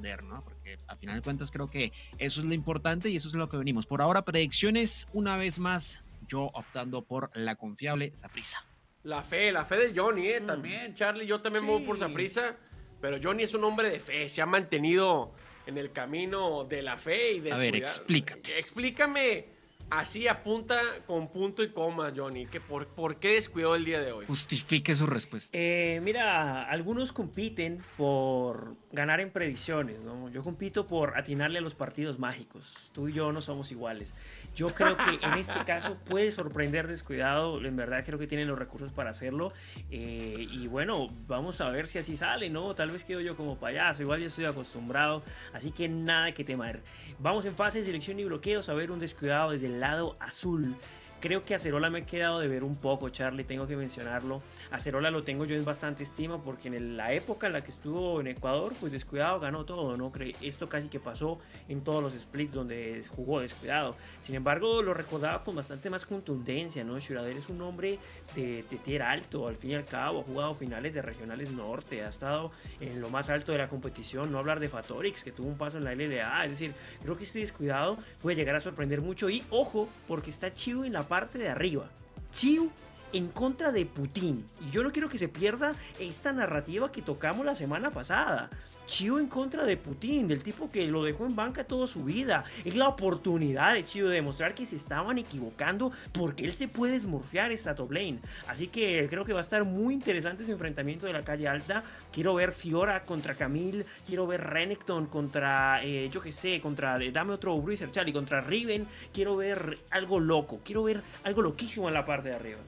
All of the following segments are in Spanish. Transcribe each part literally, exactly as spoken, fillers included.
sorprender, ¿no? Porque a final de cuentas creo que eso es lo importante y eso es lo que venimos. Por ahora, predicciones, una vez más, yo optando por la confiable Saprissa. La fe, la fe del Johnny, ¿eh? Mm. También, Charlie, yo también me voy por Sí. Saprissa, pero Johnny es un hombre de fe, se ha mantenido en el camino de la fe y de A ver, explícate. Explícame así a punta, con punto y coma, Johnny, que por, ¿por qué descuidó el día de hoy? Justifique su respuesta. Eh, mira, algunos compiten por ganar en predicciones, ¿no? Yo compito por atinarle a los partidos mágicos. Tú y yo no somos iguales. Yo creo que en este caso puede sorprender descuidado. En verdad creo que tienen los recursos para hacerlo. Eh, y bueno, vamos a ver si así sale, ¿no? Tal vez quedo yo como payaso. Igual ya estoy acostumbrado. Así que nada que temer. Vamos en fase de selección y bloqueos a ver un descuidado desde el lado azul. Creo que Acerola me he quedado de ver un poco, Charlie, tengo que mencionarlo. Acerola lo tengo yo en bastante estima porque en la época en la que estuvo en Ecuador, pues descuidado ganó todo, ¿no? Esto casi que pasó en todos los splits donde jugó descuidado. Sin embargo, lo recordaba con bastante más contundencia, ¿no? Shurader es un hombre de, de tier alto, al fin y al cabo, ha jugado finales de regionales norte, ha estado en lo más alto de la competición, no hablar de Fatorix, que tuvo un paso en la L L A, es decir, creo que este descuidado puede llegar a sorprender mucho y ojo, porque está Chiu en la parte de arriba. Chiu en contra de Putin. Y yo no quiero que se pierda esta narrativa que tocamos la semana pasada. Chiu en contra de Putin, del tipo que lo dejó en banca toda su vida. Es la oportunidad de Chiu de demostrar que se estaban equivocando porque él se puede smurfear esta top lane. Así que creo que va a estar muy interesante ese enfrentamiento de la calle alta. Quiero ver Fiora contra Camille, quiero ver Renekton contra, eh, yo que sé, contra, eh, dame otro Bruiser Charlie, contra Riven. Quiero ver algo loco, quiero ver algo loquísimo en la parte de arriba.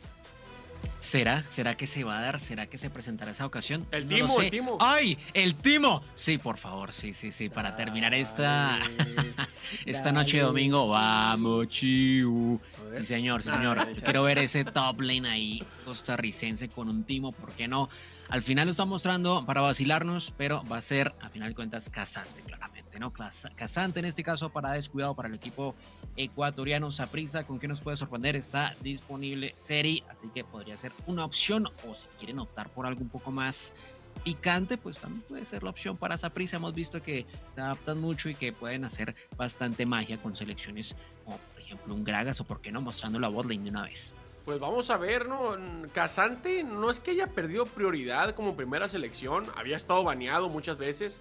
¿Será? ¿Será que se va a dar? ¿Será que se presentará esa ocasión? El No timo, lo sé. el timo. ¡Ay! ¡El timo! Sí, por favor, sí, sí, sí. Para Dale, terminar esta, esta dale. noche de domingo, vamos, Chiu. Sí, señor, sí, Dale, señor. chacho. Quiero ver ese top lane ahí costarricense con un timo, ¿por qué no? Al final lo está mostrando para vacilarnos, pero va a ser, a final de cuentas, casante, claramente, ¿no? Casante en este caso para descuidado para el equipo ecuatoriano. Saprissa, ¿con qué nos puede sorprender? Está disponible Seri, así que podría ser una opción, o si quieren optar por algo un poco más picante, pues también puede ser la opción para Saprissa. Hemos visto que se adaptan mucho y que pueden hacer bastante magia con selecciones como por ejemplo un Gragas o por qué no mostrando la botlane de una vez. Pues vamos a ver, ¿no? Casante no es que haya perdido prioridad como primera selección, había estado baneado muchas veces,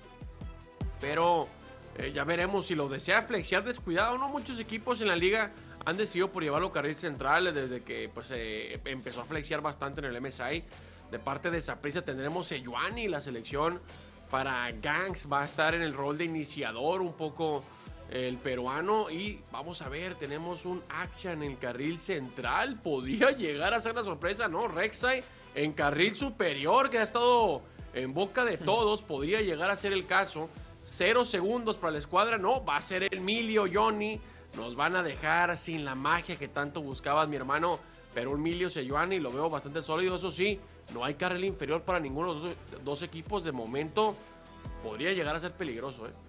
pero eh, ya veremos si lo desea flexiar descuidado, ¿no? Muchos equipos en la liga han decidido por llevarlo carril central desde que pues, eh, empezó a flexiar bastante en el M S I. De parte de Saprissa tendremos Sejuani, la selección para Ganks va a estar en el rol de iniciador un poco el peruano. Y vamos a ver, tenemos un Aksha en el carril central. Podría llegar a ser la sorpresa, ¿no? Rek'Sai en carril superior, que ha estado en boca de todos. Podría llegar a ser el caso. Cero segundos para la escuadra. No, va a ser el Milio, Johnny. Nos van a dejar sin la magia que tanto buscabas, mi hermano. Pero un Milio Sejuani lo veo bastante sólido. Eso sí, no hay carril inferior para ninguno de los dos, dos equipos. De momento, podría llegar a ser peligroso, ¿eh?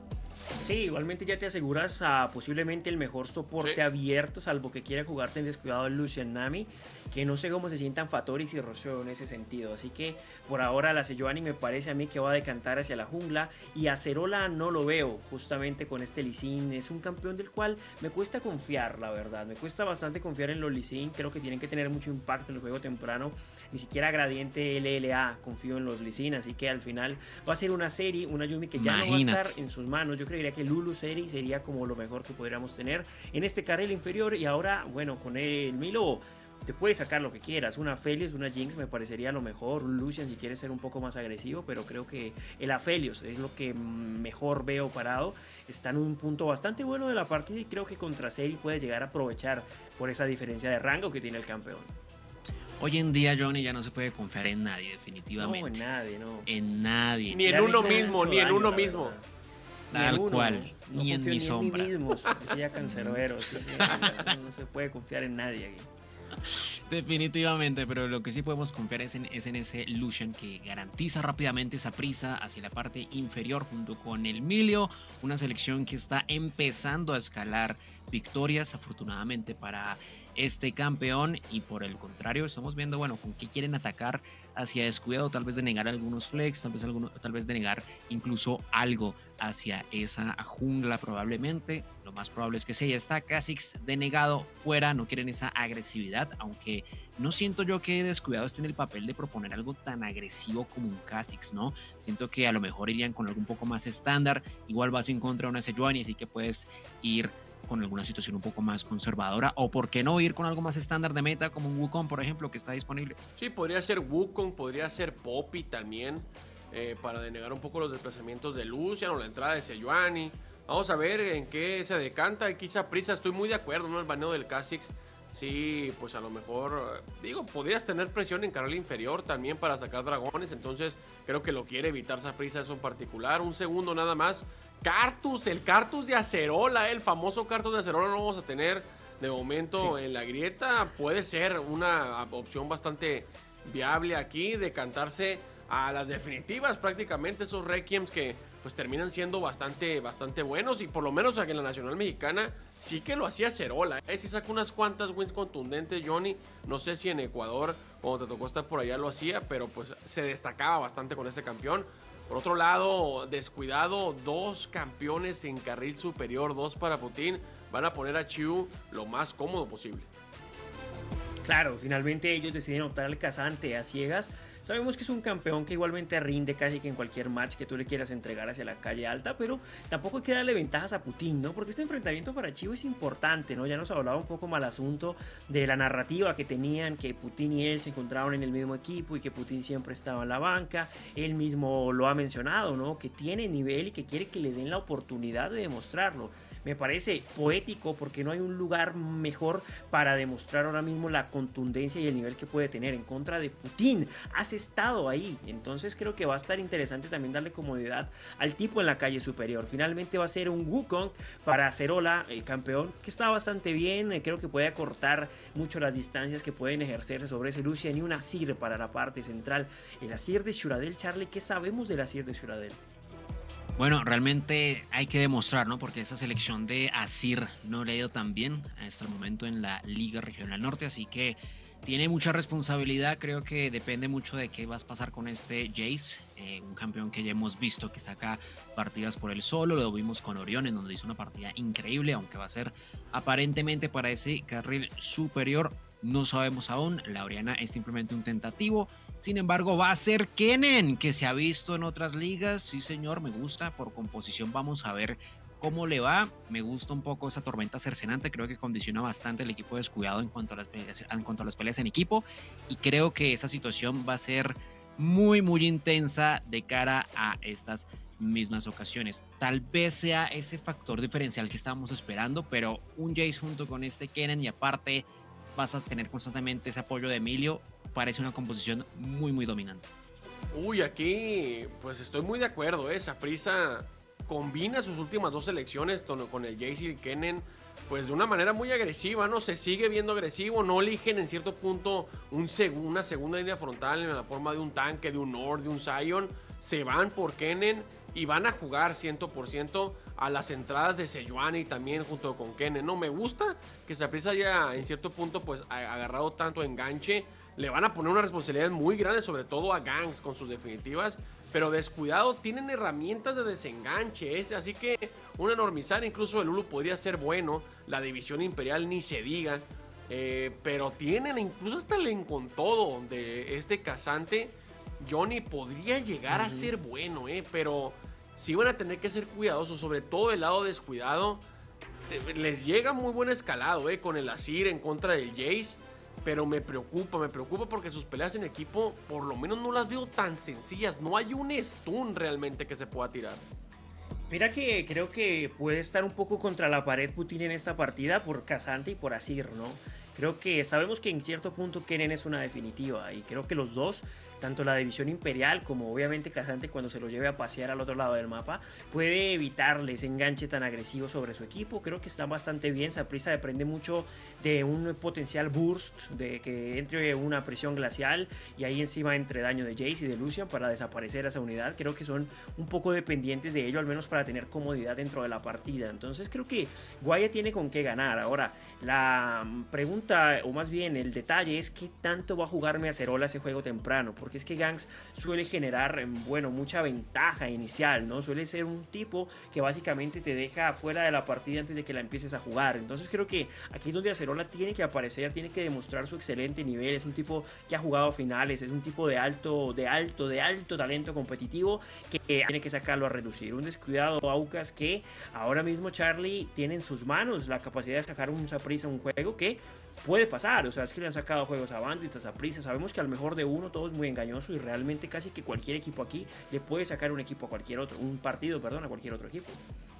Sí, igualmente ya te aseguras a posiblemente el mejor soporte Sí. abierto, salvo que quiera jugarte en descuidado el Lucian Nami, que no sé cómo se sientan Fatorix y Rocio en ese sentido. Así que por ahora la Sejuani me parece a mí que va a decantar hacia la jungla, y a Acerola no lo veo justamente con este Lee Sin. Es un campeón del cual me cuesta confiar, la verdad. Me cuesta bastante confiar en los Lee Sin. Creo que tienen que tener mucho impacto en el juego temprano. Ni siquiera Gradiente L L A confío en los Lee Sin, así que al final va a ser una serie, una Yumi que ya Imagínate. no va a estar en sus manos. Yo creería que Lulu Seri sería como lo mejor que podríamos tener en este carril inferior. Y ahora, bueno, con el Milo te puedes sacar lo que quieras. Una Aphelios, una Jinx me parecería lo mejor. Un Lucian si quieres ser un poco más agresivo, pero creo que el Aphelios es lo que mejor veo parado. Está en un punto bastante bueno de la partida y creo que contra Seri puede llegar a aprovechar por esa diferencia de rango que tiene el campeón. Hoy en día, Johnny, ya no se puede confiar en nadie, No, definitivamente. en nadie, no. En nadie. Ni en Ya uno le hizo mismo, mucho ni en daño, uno la mismo. verdad. Tal Ni en uno, cual, no ni en confío mi ni sombra. en mí mismo, decía Cancerbero, así que no se puede confiar en nadie aquí. Definitivamente, pero lo que sí podemos confiar es en, es en ese Lucian que garantiza rápidamente esa prisa hacia la parte inferior junto con el Milio, una selección que está empezando a escalar victorias, afortunadamente para este campeón. Y por el contrario, estamos viendo, bueno, con qué quieren atacar hacia Descuidado, tal vez denegar algunos flex, tal vez, alguno, tal vez denegar incluso algo hacia esa jungla probablemente. Lo más probable es que sí, ya está Kha'Zix denegado fuera, no quieren esa agresividad, aunque no siento yo que Descuidado esté en el papel de proponer algo tan agresivo como un Kha'Zix, ¿no? Siento que a lo mejor irían con algo un poco más estándar, igual vas en contra de una Sejuani, así que puedes ir con alguna situación un poco más conservadora, o por qué no ir con algo más estándar de meta como un Wukong, por ejemplo, que está disponible. Sí, podría ser Wukong, podría ser Poppy también, eh, para denegar un poco los desplazamientos de Lucian o la entrada de Sejuani. Vamos a ver en qué se decanta. Aquí Saprissa, estoy muy de acuerdo, ¿no? El baneo del Kha'Zix. Sí, pues a lo mejor, digo, podrías tener presión en carril inferior también para sacar dragones, entonces creo que lo quiere evitar Saprissa eso en particular. Un segundo nada más. Cartus, el Cartus de Acerola, el famoso Cartus de Acerola, no vamos a tener de momento sí. En la grieta. Puede ser una opción bastante viable aquí, de cantarse a las definitivas prácticamente, esos Requiems que pues terminan siendo bastante, bastante buenos, y por lo menos aquí en la Nacional Mexicana sí que lo hacía Acerola, ¿eh? Sí sacó unas cuantas wins contundentes Johnny, no sé si en Ecuador, cuando te tocó estar por allá lo hacía, pero pues se destacaba bastante con este campeón. Por otro lado, Descuidado, dos campeones en carril superior, dos para Putin, van a poner a Chiu lo más cómodo posible. Claro, finalmente ellos deciden optar al Kazante a ciegas. Sabemos que es un campeón que igualmente rinde casi que en cualquier match que tú le quieras entregar hacia la calle alta, pero tampoco hay que darle ventajas a Putin, ¿no? Porque este enfrentamiento para Chiu es importante, ¿no? Ya nos hablaba un poco mal asunto de la narrativa que tenían, que Putin y él se encontraban en el mismo equipo y que Putin siempre estaba en la banca. Él mismo lo ha mencionado, ¿no? Que tiene nivel y que quiere que le den la oportunidad de demostrarlo. Me parece poético porque no hay un lugar mejor para demostrar ahora mismo la contundencia y el nivel que puede tener en contra de Putin. Has estado ahí, entonces creo que va a estar interesante también darle comodidad al tipo en la calle superior. Finalmente va a ser un Wukong para Acerola, el campeón, que está bastante bien. Creo que puede acortar mucho las distancias que pueden ejercerse sobre ese Lucian, y un Azir para la parte central. El Azir de Shuradel, Charlie, ¿qué sabemos del Azir de Shuradel? Bueno, realmente hay que demostrar, ¿no? Porque esa selección de Azir no le ha ido tan bien hasta el momento en la Liga Regional Norte, así que tiene mucha responsabilidad. Creo que depende mucho de qué vas a pasar con este Jace, eh, un campeón que ya hemos visto que saca partidas por él solo. Lo vimos con Orión, en donde hizo una partida increíble, aunque va a ser aparentemente para ese carril superior. No sabemos aún, la Oriana es simplemente un tentativo. Sin embargo, va a ser Kennen, que se ha visto en otras ligas. Sí, señor, me gusta. Por composición vamos a ver cómo le va. Me gusta un poco esa tormenta cercenante. Creo que condiciona bastante el equipo Descuidado en cuanto a las peleas, en cuanto a las peleas en equipo. Y creo que esa situación va a ser muy, muy intensa de cara a estas mismas ocasiones. Tal vez sea ese factor diferencial que estábamos esperando, pero un Jace junto con este Kennen, y aparte vas a tener constantemente ese apoyo de Emilio. Parece una composición muy muy dominante. Uy, aquí pues estoy muy de acuerdo, ¿eh? Saprissa combina sus últimas dos selecciones con el Jace y el Kennen pues de una manera muy agresiva, ¿no? Se sigue viendo agresivo, no eligen en cierto punto un seg una segunda línea frontal en la forma de un tanque, de un Nord, de un Sion. Se van por Kennen y van a jugar cien por ciento a las entradas de Sejuani también junto con Kennen. No me gusta que Saprissa haya en cierto punto pues agarrado tanto enganche. Le van a poner una responsabilidad muy grande, sobre todo a Gangs con sus definitivas. Pero Descuidado tienen herramientas de desenganche, ¿eh? Así que un enormizar, incluso el Lulu podría ser bueno. La división imperial ni se diga. Eh, pero tienen incluso hasta el encontodo de este Kazante. Johnny podría llegar uh-huh. a ser bueno, ¿eh? Pero sí van a tener que ser cuidadosos, sobre todo el lado Descuidado. Les llega muy buen escalado, ¿eh? Con el Azir en contra del Jace. Pero me preocupa, me preocupa porque sus peleas en equipo por lo menos no las veo tan sencillas. No hay un stun realmente que se pueda tirar. Mira que creo que puede estar un poco contra la pared Putin en esta partida por Kazante y por Azir, ¿no? Creo que sabemos que en cierto punto Kennen es una definitiva y creo que los dos tanto la división imperial como obviamente Casante cuando se lo lleve a pasear al otro lado del mapa, puede evitarle ese enganche tan agresivo sobre su equipo. Creo que está bastante bien. Saprissa depende mucho de un potencial burst, de que entre una presión glacial y ahí encima entre daño de Jace y de Lucian para desaparecer esa unidad. Creo que son un poco dependientes de ello, al menos para tener comodidad dentro de la partida. Entonces creo que Guaya tiene con qué ganar. Ahora, la pregunta, o más bien el detalle, es qué tanto va a jugarme Acerola ese juego temprano, porque es que Gangz suele generar, bueno, mucha ventaja inicial, ¿no? Suele ser un tipo que básicamente te deja fuera de la partida antes de que la empieces a jugar. Entonces creo que aquí es donde Acerola tiene que aparecer, tiene que demostrar su excelente nivel. Es un tipo que ha jugado finales, es un tipo de alto, de alto, de alto talento competitivo que tiene que sacarlo a reducir. Un descuidado Aucas que ahora mismo Charlie tiene en sus manos la capacidad de sacar un Saprissa, un juego que puede pasar. O sea, es que le han sacado juegos a Bandit, a Saprissa. Sabemos que al mejor de uno todo es muy engañoso y realmente casi que cualquier equipo aquí le puede sacar un equipo a cualquier otro, un partido, perdón, a cualquier otro equipo.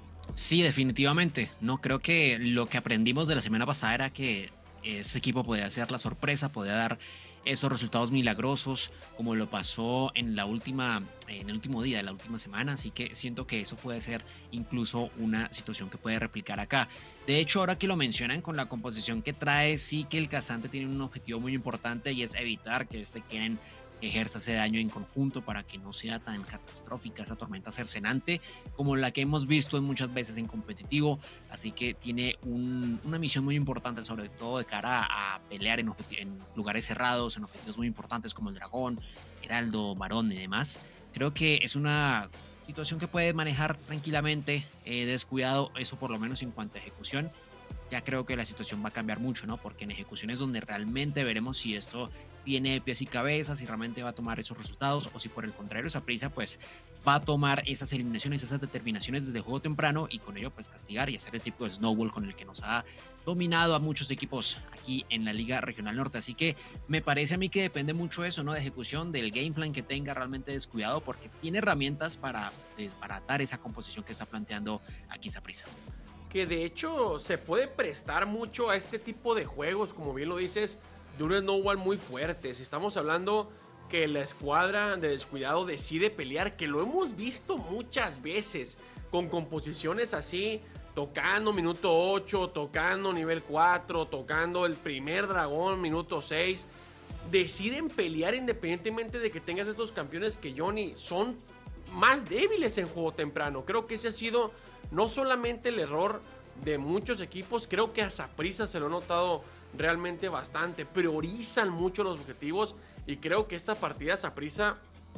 Sí, definitivamente. No, creo que lo que aprendimos de la semana pasada era que ese equipo podía ser la sorpresa, podía dar esos resultados milagrosos como lo pasó en la última en el último día de la última semana, así que siento que eso puede ser incluso una situación que puede replicar acá. De hecho, ahora que lo mencionan con la composición que trae, sí que el Casante tiene un objetivo muy importante y es evitar que este Kennen ejerza ese daño en conjunto para que no sea tan catastrófica esa tormenta cercenante como la que hemos visto en muchas veces en competitivo. Así que tiene un, una misión muy importante, sobre todo de cara a, a pelear en, en lugares cerrados, en objetivos muy importantes como el dragón, Heraldo, Varón y demás. Creo que es una situación que puede manejar tranquilamente, eh, descuidado, eso por lo menos en cuanto a ejecución. Ya creo que la situación va a cambiar mucho, ¿no? Porque en ejecución es donde realmente veremos si esto tiene pies y cabezas, si realmente va a tomar esos resultados o si por el contrario Saprissa pues va a tomar esas eliminaciones, esas determinaciones desde el juego temprano y con ello pues castigar y hacer el tipo de snowball con el que nos ha dominado a muchos equipos aquí en la Liga Regional Norte. Así que me parece a mí que depende mucho eso, ¿no? De ejecución, del game plan que tenga realmente descuidado, porque tiene herramientas para desbaratar esa composición que está planteando aquí Saprissa. Que de hecho se puede prestar mucho a este tipo de juegos, como bien lo dices, de un snowball muy fuerte. Si estamos hablando que la escuadra de descuidado decide pelear, que lo hemos visto muchas veces, con composiciones así, tocando minuto ocho, tocando nivel cuatro, tocando el primer dragón minuto seis, deciden pelear independientemente de que tengas estos campeones que, Johnny, son más débiles en juego temprano. Creo que ese ha sido no solamente el error de muchos equipos, creo que a Saprissa se lo he notado realmente bastante. Priorizan mucho los objetivos y creo que esta partida Saprissa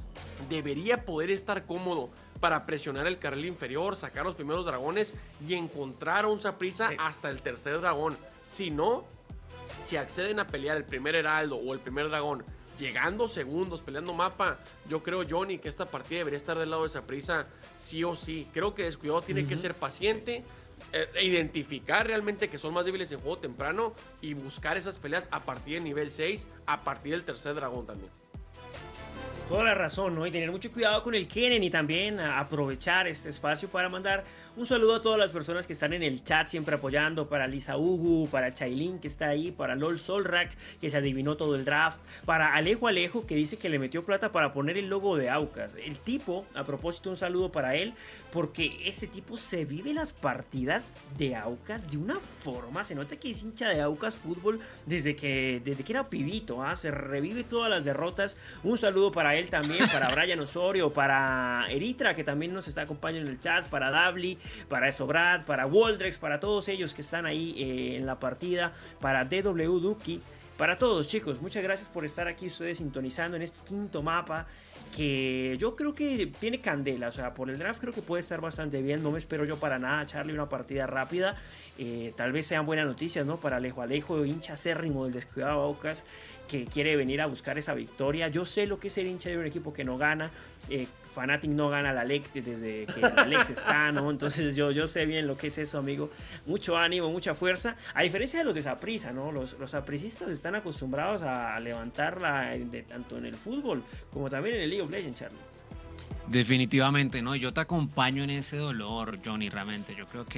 debería poder estar cómodo para presionar el carril inferior, sacar los primeros dragones y encontrar a un Saprissa sí. hasta el tercer dragón. Si no, si acceden a pelear el primer heraldo o el primer dragón llegando segundos, peleando mapa, yo creo, Johnny, que esta partida debería estar del lado de Saprissa sí o sí. Creo que Descuidado tiene uh-huh. que ser paciente, eh, identificar realmente que son más débiles en juego temprano y buscar esas peleas a partir del nivel seis, a partir del tercer dragón también. Toda la razón, ¿no? Y tener mucho cuidado con el Kennen y también aprovechar este espacio para mandar un saludo a todas las personas que están en el chat siempre apoyando, para Lisa Ugu, para Chailin que está ahí, para LOL Solrak que se adivinó todo el draft, para Alejo Alejo que dice que le metió plata para poner el logo de Aucas. El tipo, a propósito, un saludo para él, porque ese tipo se vive las partidas de Aucas de una forma, se nota que es hincha de Aucas Fútbol desde que, desde que era pibito, ¿eh? Se revive todas las derrotas. Un saludo para él también, para Brian Osorio, para Eritra que también nos está acompañando en el chat, para Dabli, para Esobrad, para Woldrex, para todos ellos que están ahí eh, en la partida, para D W Duki, para todos, chicos, muchas gracias por estar aquí ustedes sintonizando en este quinto mapa que yo creo que tiene candela. O sea, por el draft creo que puede estar bastante bien. No me espero yo para nada, Charlie, una partida rápida. Eh, tal vez sean buenas noticias, ¿no? Para Alejo Alejo, hincha acérrimo del Descuidado Aucas, que quiere venir a buscar esa victoria. Yo sé lo que es ser hincha de un equipo que no gana. Eh, Fnatic no gana la L E C desde que la L E C está, ¿no? Entonces yo, yo sé bien lo que es eso, amigo. Mucho ánimo, mucha fuerza. A diferencia de los de Saprissa, ¿no? Los, los sapricistas están acostumbrados a levantarla de, tanto en el fútbol como también en el League of Legends, Charlie. Definitivamente, ¿no? Yo te acompaño en ese dolor, Johnny, realmente. Yo creo que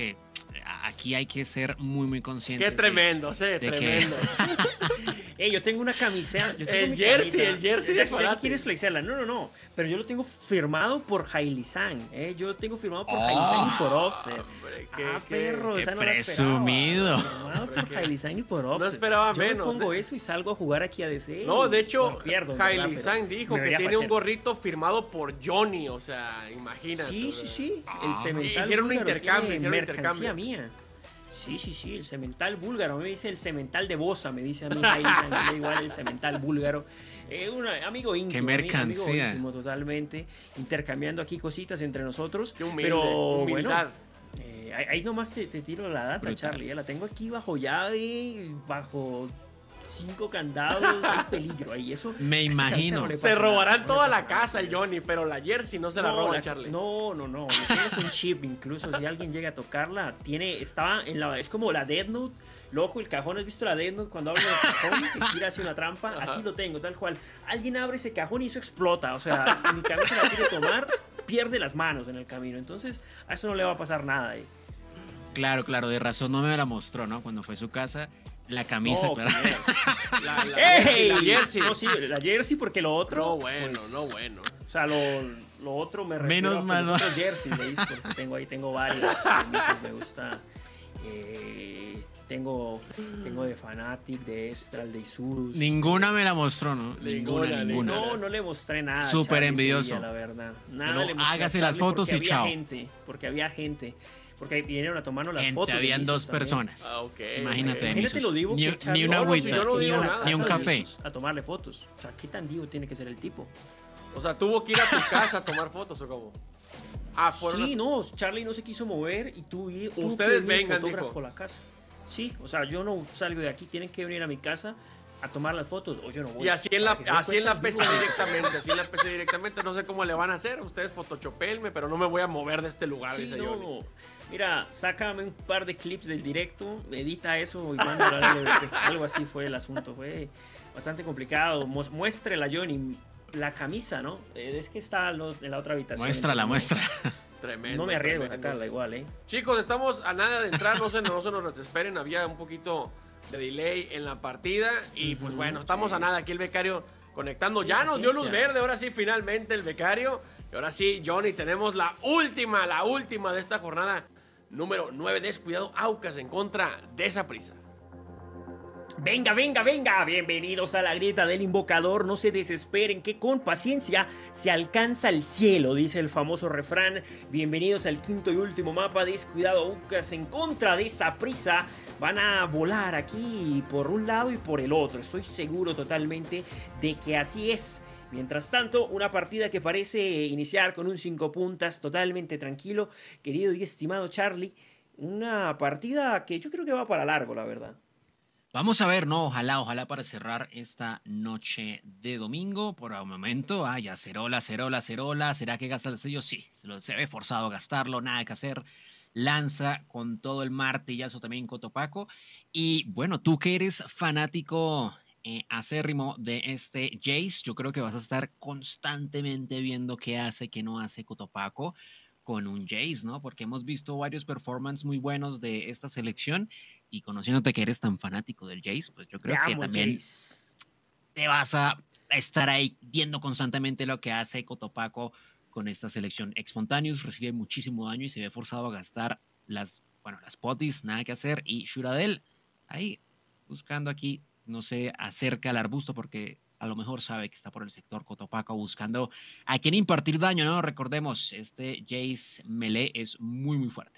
aquí hay que ser muy, muy conscientes. Qué tremendo, sí, de tremendo. Hey, yo tengo una camisa. Yo tengo el mi jersey, camisa. el jersey ya, de ya Foratti. quieres flexearla. No, no, no. Pero yo lo tengo firmado por Hailey Sang. ¿eh? Yo lo tengo firmado por Oh. Hailey Sang y por Offset. Hombre, qué- ah, qué- perro, qué esa no la presumido. esperaba. Firmado por Hailey Sang y por Offset. esperaba yo menos. Yo me pongo eso y salgo a jugar aquí a D C. No, de hecho, Bueno, pierdo, ¿verdad? Hailey Pero Sang dijo me que vería tiene un fachero. gorrito firmado por Johnny, o sea, imagínate. Sí, sí, ¿verdad? sí. Ah, El cemental hicieron un búlgaro intercambio, tiene hicieron un mercancía intercambio. mía. Sí, sí, sí, el cemental búlgaro. A mí me dice el cemental de Bosa, me dice a mí Hailey Sang, me da igual el cemental búlgaro. Eh, un amigo íntimo. Qué ami- mercancía. Amigo íntimo totalmente, intercambiando aquí cositas entre nosotros. Qué humilde, pero humildad. bueno, eh, ahí, ahí nomás te, te tiro la data, Brutal. Charlie. Ya la tengo aquí bajo llave, bajo cinco candados, hay peligro ahí. Eso, Me a esa camisa imagino. no le Se pasa robarán nada, no le toda pasa la nada. casa el Johnny, pero la jersey no se la roban, la- Charlie. No, no, no. Tienes un chip, incluso si alguien llega a tocarla, tiene, estaba en la, es como la Death Note. Loco, el cajón, ¿has visto la Death Note cuando habla del cajón que tira hacia una trampa? Así lo tengo, tal cual. Alguien abre ese cajón y eso explota. O sea, mi cabeza la quiere tomar, pierde las manos en el camino. Entonces, a eso no le va a pasar nada. Eh. Claro, claro, de razón no me la mostró, ¿no? Cuando fue a su casa, la camisa, No, claro. La, la, ¡Ey! la jersey. No, sí, la jersey porque lo otro. No, bueno, pues, no, bueno. O sea, lo, lo otro me refiero Menos a que mal, los ¿no? otros jerseys, ¿veis? Porque tengo ahí, tengo varios. Camisas, me gusta. Eh, tengo, tengo de Fanatic, de Estral, de Isurus. Ninguna me la mostró, ¿no? Ninguna, Ninguna, ninguna. No, no le mostré nada. Súper Charlie, envidioso. ese día, la verdad. Nada Pero le mostré a hágase las Charlie fotos porque y había chao. Gente, porque había gente. Porque vinieron a tomarnos las Gente, fotos. habían de dos Isus también. personas. Ah, ok, Imagínate, ok. de Imagínate lo Misos. divo Ni, que Charlie- ni una No, no, si agüita, yo no ni, digo un, nada. ni un Casa de café. Isus A tomarle fotos. O sea, ¿qué tan divo tiene que ser el tipo? O sea, tuvo que ir a tu casa a tomar fotos o cómo. Ah, fueron Sí, a- no, Charlie no se quiso mover y tú y tuvo Ustedes que venir el vengan, fotógrafo dijo. a la casa. Sí, o sea, yo no salgo de aquí, tienen que venir a mi casa a tomar las fotos o yo no voy. Y así en la, Para que se den así en la cuenta el P C vivo. directamente, así en la P C directamente, no sé cómo le van a hacer, ustedes photoshopelme, pero no me voy a mover de este lugar, Sí, dice no, Johnny. mira, sácame un par de clips del directo, edita eso y mándalo al L V P. Algo así fue el asunto, fue bastante complicado. Mu- Muéstrela, Johnny, la camisa, ¿no? Eh, Es que está lo- en la otra habitación. Muéstrala, no- muestra. Tremendo. No me arriesgo a tremendo. sacarla igual, ¿eh? Chicos, estamos a nada de entrar, no se, no se nos desesperen, había un poquito de delay en la partida y pues Ujú, bueno, estamos sí. a nada, aquí el becario conectando, Sí, ya nos dio luz paciencia. verde, ahora sí finalmente el becario, y ahora sí, Johnny, tenemos la última, la última de esta jornada, número nueve, descuidado, Aucas en contra de Saprissa. Venga, venga, venga, bienvenidos a la grieta del invocador, no se desesperen que con paciencia se alcanza el cielo, dice el famoso refrán. Bienvenidos al quinto y último mapa, descuidado Aucas en contra de Saprissa. Van a volar aquí por un lado y por el otro, estoy seguro totalmente de que así es. Mientras tanto, una partida que parece iniciar con un cinco puntas totalmente tranquilo, querido y estimado Charlie, una partida que yo creo que va para largo, la verdad. Vamos a ver, no, ojalá, ojalá para cerrar esta noche de domingo. Por el momento, ah, ya Cerola, Cerola, Cerola. ¿Será que gasta el sello? Sí, se, lo, se ve forzado a gastarlo, nada que hacer. Lanza con todo el martillazo también Cotopaco. Y bueno, tú que eres fanático eh, acérrimo de este Jace, yo creo que vas a estar constantemente viendo qué hace, qué no hace Cotopaco con un Jace, ¿no? Porque hemos visto varios performances muy buenos de esta selección y conociéndote que eres tan fanático del Jace, pues yo creo Te que amo, también Jace. te vas a estar ahí viendo constantemente lo que hace Cotopaco con esta selección. Expontaneous recibe muchísimo daño y se ve forzado a gastar las, bueno, las potis, nada que hacer, y Shuradel ahí buscando aquí, no sé, acerca al arbusto porque a lo mejor sabe que está por el sector Cotopaco buscando a quién impartir daño, ¿no? Recordemos, este Jace Melee es muy, muy fuerte.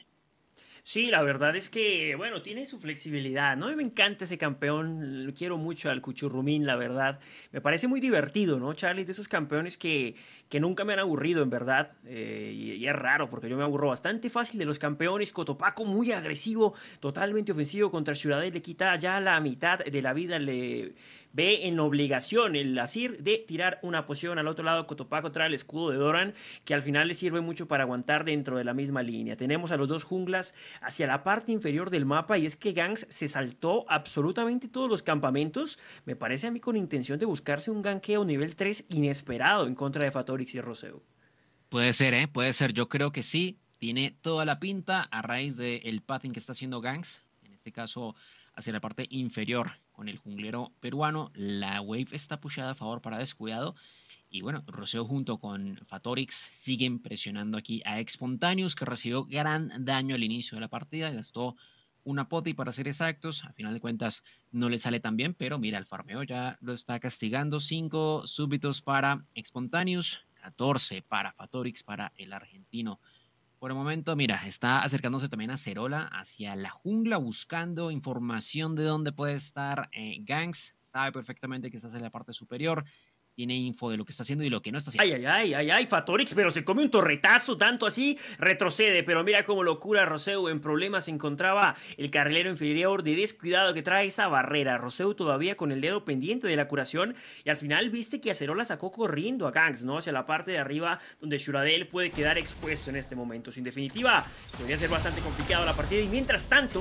Sí, la verdad es que, bueno, tiene su flexibilidad, ¿no? Y me encanta ese campeón, lo quiero mucho al Cuchurrumín, la verdad. Me parece muy divertido, ¿no, Charlie? De esos campeones que, que nunca me han aburrido, en verdad. Eh, y, y es raro, porque yo me aburro bastante fácil de los campeones. Cotopaco muy agresivo, totalmente ofensivo contra Shuradel, le quita ya la mitad de la vida, le ve en obligación el Azir de tirar una poción al otro lado. Cotopaco trae el escudo de Doran, que al final le sirve mucho para aguantar dentro de la misma línea. Tenemos a los dos junglas hacia la parte inferior del mapa, y es que Ganks se saltó absolutamente todos los campamentos, me parece a mí con intención de buscarse un ganqueo nivel tres inesperado en contra de Fatorix y Roseo. Puede ser, ¿eh? Puede ser. Yo creo que sí. tiene toda la pinta a raíz del pathing que está haciendo Ganks, en este caso hacia la parte inferior con el junglero peruano. La wave está pushada a favor para Descuidado. Y bueno, Roseo junto con Fatorix siguen presionando aquí a Expontaneous, que recibió gran daño al inicio de la partida. Gastó una poti para ser exactos. A final de cuentas no le sale tan bien, pero mira, el farmeo ya lo está castigando. cinco súbitos para Expontaneous, catorce para Fatorix, para el argentino. Por el momento, mira, está acercándose también a Cerola, hacia la jungla, buscando información de dónde puede estar eh, Ganks. Sabe perfectamente que está en la parte superior. Tiene info de lo que está haciendo y lo que no está haciendo. Ay, ay, ay, ay, ay, Fatorix, pero se come un torretazo, tanto así, retrocede, pero mira cómo lo cura Roseu. En problemas se encontraba el carrilero inferior de Descuidado que trae esa barrera. Roseu todavía con el dedo pendiente de la curación y al final viste que Acerola sacó corriendo a Ganks, ¿no? Hacia la parte de arriba donde Shuradel puede quedar expuesto en este momento. En definitiva, podría ser bastante complicado la partida y mientras tanto...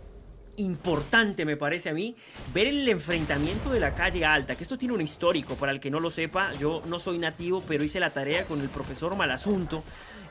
Importante me parece a mí ver el enfrentamiento de la calle alta, que esto tiene un histórico, para el que no lo sepa. Yo no soy nativo, pero hice la tarea con el profesor Malasunto.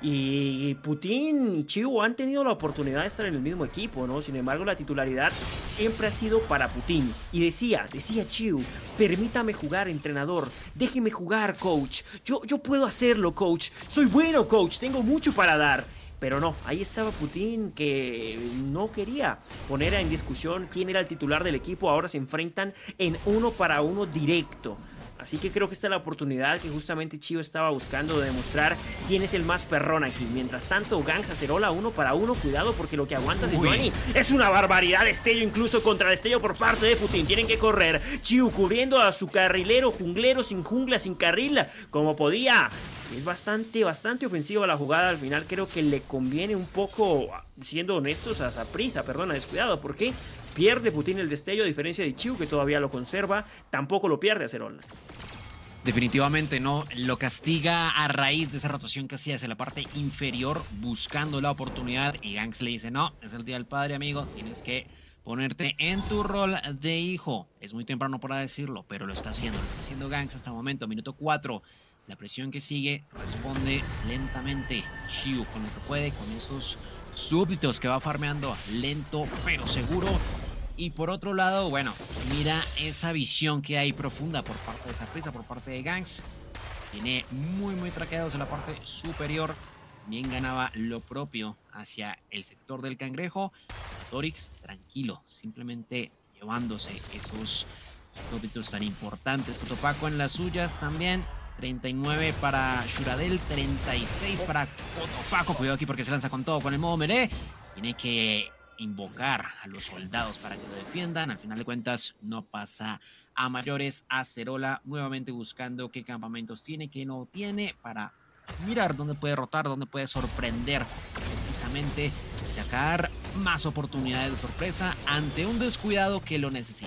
Y Putin y Chiu han tenido la oportunidad de estar en el mismo equipo, ¿no? Sin embargo, la titularidad siempre ha sido para Putin. Y decía, decía Chiu, permítame jugar, entrenador. Déjeme jugar, coach. Yo, yo puedo hacerlo, coach. Soy bueno, coach. Tengo mucho para dar. Pero no, ahí estaba Putin, que no quería poner en discusión quién era el titular del equipo. Ahora se enfrentan en uno para uno directo. Así que creo que esta es la oportunidad que justamente Chiu estaba buscando de demostrar quién es el más perrón aquí. Mientras tanto, Ganks Acerola uno para uno. Cuidado porque lo que aguanta Sejuani es una barbaridad. Destello incluso contra destello por parte de Putin. Tienen que correr. Chiu cubriendo a su carrilero, junglero, sin jungla, sin carril, como podía. Es bastante, bastante ofensiva la jugada. Al final creo que le conviene un poco, siendo honestos, a Saprissa, perdón, a Descuidado. ¿Por qué? Pierde Putin el destello, a diferencia de Chiu, que todavía lo conserva. Tampoco lo pierde Acerola. Definitivamente no, lo castiga a raíz de esa rotación que hacía hacia la parte inferior, buscando la oportunidad. Y Ganks le dice, no, es el día del padre, amigo, tienes que ponerte en tu rol de hijo. Es muy temprano para decirlo, pero lo está haciendo, lo está haciendo Ganks hasta el momento. Minuto cuatro, la presión que sigue, responde lentamente Chiu con lo que puede, con esos súbditos que va farmeando lento pero seguro. Y por otro lado, bueno, mira esa visión que hay profunda por parte de Saprissa, por parte de Ganks. Tiene muy muy traqueados en la parte superior. Bien ganaba lo propio hacia el sector del cangrejo. Fatorix tranquilo, simplemente llevándose esos súbditos tan importantes. Cotopaco en las suyas también. treinta y nueve para Shuradel, treinta y seis para Cotopaco. Cuidado aquí porque se lanza con todo con el modo melee. Tiene que invocar a los soldados para que lo defiendan. Al final de cuentas no pasa a mayores. Acerola nuevamente buscando qué campamentos tiene, qué no tiene, para mirar dónde puede rotar, dónde puede sorprender precisamente y sacar más oportunidades de sorpresa ante un Descuidado que lo necesita.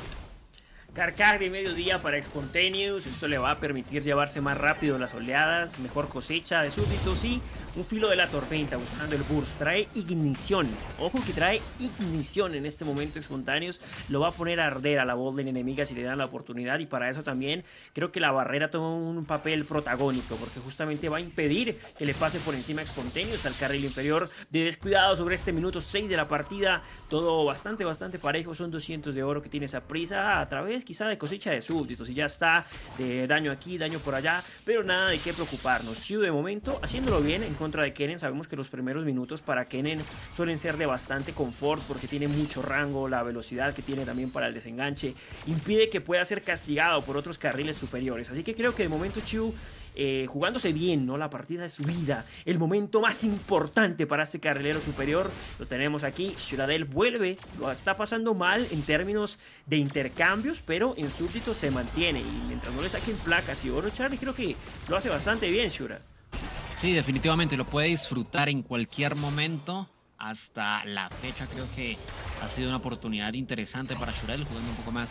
Carcaj de mediodía para Expontaneous. Esto le va a permitir llevarse más rápido las oleadas, mejor cosecha de súbditos y un filo de la tormenta buscando el burst. Trae ignición. Ojo que trae ignición en este momento. Expontaneous lo va a poner a arder a la botlane enemiga si le dan la oportunidad. Y para eso también creo que la barrera toma un papel protagónico, porque justamente va a impedir que le pase por encima Expontaneous al carril inferior de Descuidado sobre este minuto seis de la partida. Todo bastante, bastante parejo. Son doscientos de oro que tiene Saprissa a través quizá de cosecha de súbditos y ya está, de daño aquí, daño por allá, pero nada de qué preocuparnos. Chiu de momento haciéndolo bien en contra de Kennen. Sabemos que los primeros minutos para Kennen suelen ser de bastante confort porque tiene mucho rango, la velocidad que tiene también para el desenganche impide que pueda ser castigado por otros carriles superiores, así que creo que de momento Chiu Eh, jugándose bien, ¿no? La partida de su vida, el momento más importante para este carrilero superior, lo tenemos aquí. Shuradel vuelve, lo está pasando mal en términos de intercambios, pero en súbditos se mantiene y mientras no le saquen placas y oro, Charlie creo que lo hace bastante bien, Shura. Sí, definitivamente lo puede disfrutar en cualquier momento. Hasta la fecha creo que ha sido una oportunidad interesante para Shuradel, jugando un poco más